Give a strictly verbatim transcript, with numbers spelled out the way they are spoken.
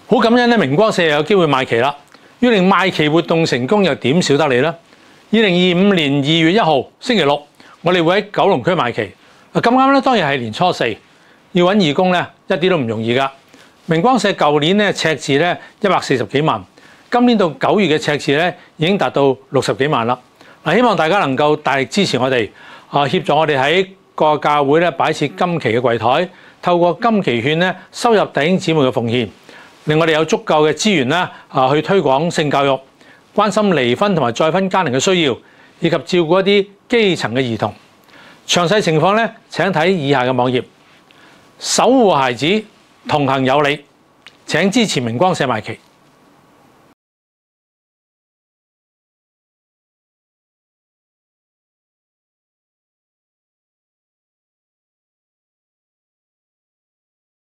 好感恩咧，明光社又有機會賣旗啦。要令賣旗活動成功，又點少得你呢？二零二五年二月一號星期六，我哋會喺九龍區賣旗。咁啱咧，當然係年初四，要揾義工咧，一啲都唔容易噶。明光社舊年咧赤字咧一百四十幾萬，今年到九月嘅赤字咧已經達到六十幾萬啦。嗱，希望大家能夠大力支持我哋，啊協助我哋喺個教會咧擺設金旗嘅櫃台，透過金旗券咧收入弟兄姊妹嘅奉獻。令我哋有足夠嘅資源啦，啊，去推廣性教育，關心離婚同埋再婚家庭嘅需要，以及照顧一啲基層嘅兒童。詳細情況咧，請睇以下嘅網頁。守護孩子，同行有理。請支持明光社賣旗。